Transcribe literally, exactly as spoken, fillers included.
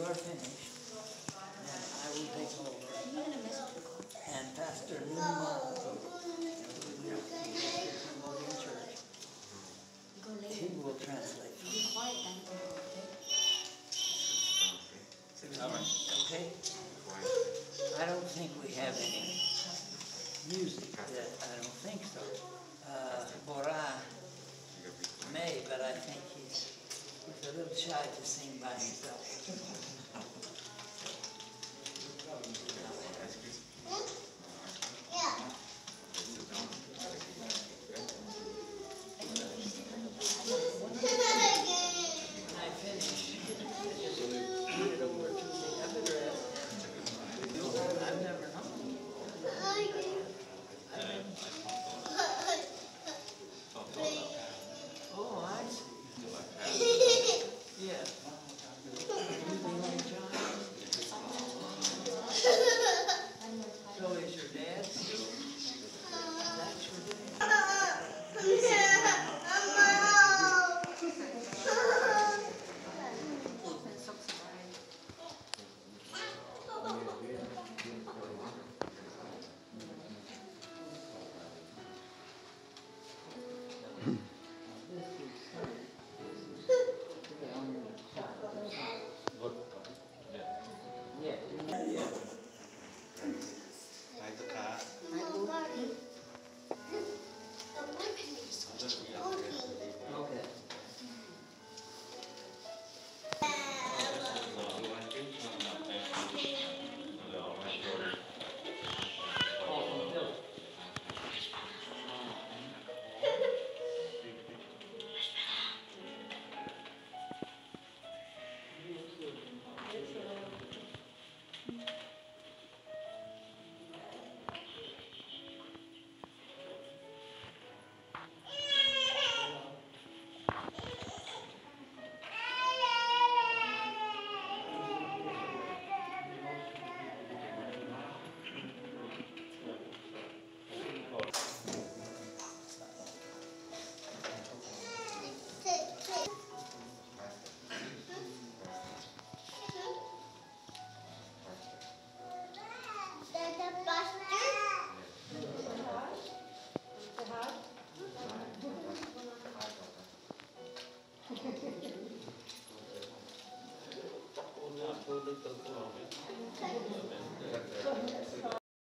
are finished, then I will take over. And Pastor Numa, who is the Cambodian church, he will translate. Okay? I don't think we have any music. That I don't think so. Uh, Bora may, but I think he's, he's a little shy to sing by himself. When I finish, I just turn it over to the address. I've never known. Oh, I see. Yeah. You the only child? So is your dad still? That's your dad? Hmm.